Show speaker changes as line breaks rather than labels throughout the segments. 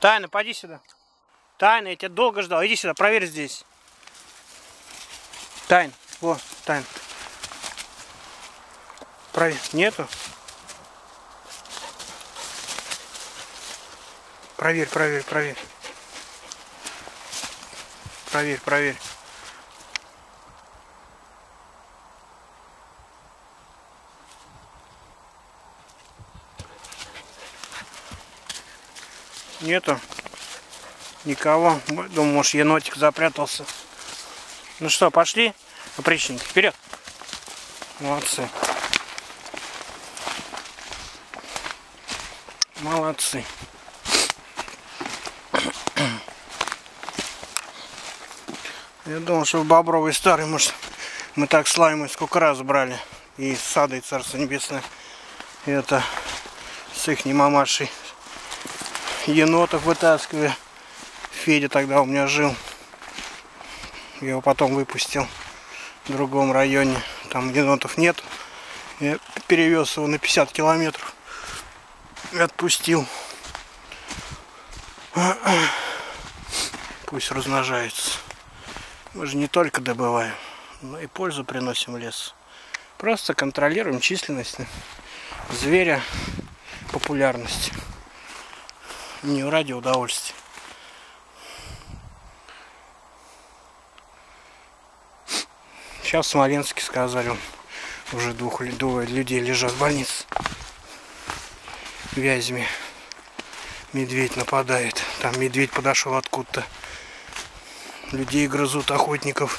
Тайна, поди сюда. Тайна, я тебя долго ждал. Иди сюда, проверь здесь. Тайн, во, Тайн. Проверь. Нету? Проверь, проверь, проверь. Проверь, проверь. Нету никого. Думаю, может, енотик запрятался. Ну что, пошли, опричники, вперед. Молодцы. Молодцы. Я думал, что в Бобровый старый, может, мы так слаймы сколько раз брали. И из сада, и Царство Небесное. И это с их мамашей енотов вытаскивали. Федя тогда у меня жил. Я его потом выпустил в другом районе. Там енотов нет. Я перевез его на 50 километров. И отпустил. Пусть размножается. Мы же не только добываем, но и пользу приносим в лес. Просто контролируем численность зверя, популярность. Не ради удовольствия. Сейчас в Смоленске сказали, уже двое людей лежат в больнице. В Вязьме медведь нападает. Там медведь подошел откуда-то. Людей грызут, охотников.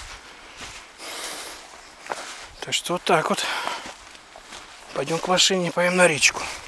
Так что вот так вот. Пойдем к машине, поедем на речку.